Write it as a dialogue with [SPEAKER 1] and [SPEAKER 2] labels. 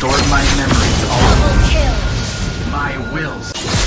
[SPEAKER 1] stored my memories all.
[SPEAKER 2] Double kill.
[SPEAKER 1] My wills.